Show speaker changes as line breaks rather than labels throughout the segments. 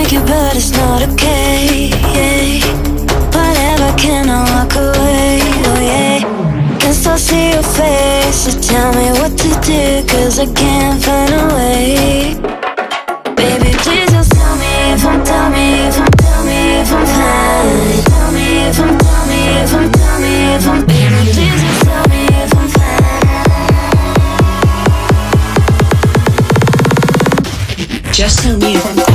like you, but it's not okay. Whatever, can I walk away? Oh yeah. Can still see your face, so tell me what to do, 'cause I can't find a way. Baby, please just tell me if I'm, tell me if I'm, tell me if I'm fine. Tell me if I'm, tell me if I'm, tell me if I'm. Baby, please just tell me if I'm fine.
Just tell me if I'm fine.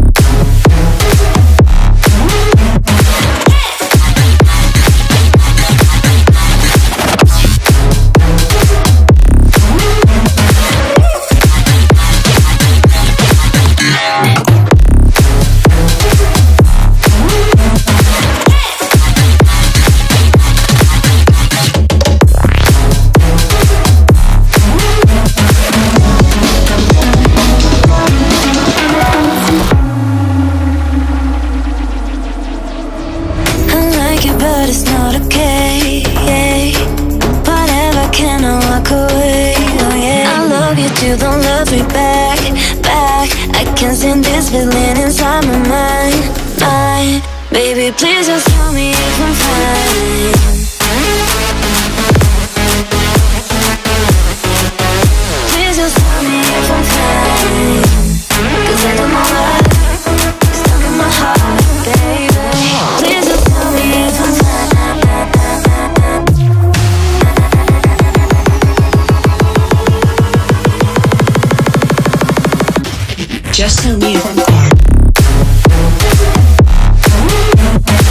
But it's not okay. Whatever, can I walk away? Oh yeah. I love you too, don't love me back. I can't stand this feeling inside my mind. Baby, please just tell me if I'm fine. Please just tell me if I'm fine. 'Cause I don't know why it's stuck in my heart, baby. Please just tell me if I'm fine.
Just tell me if I'm fine.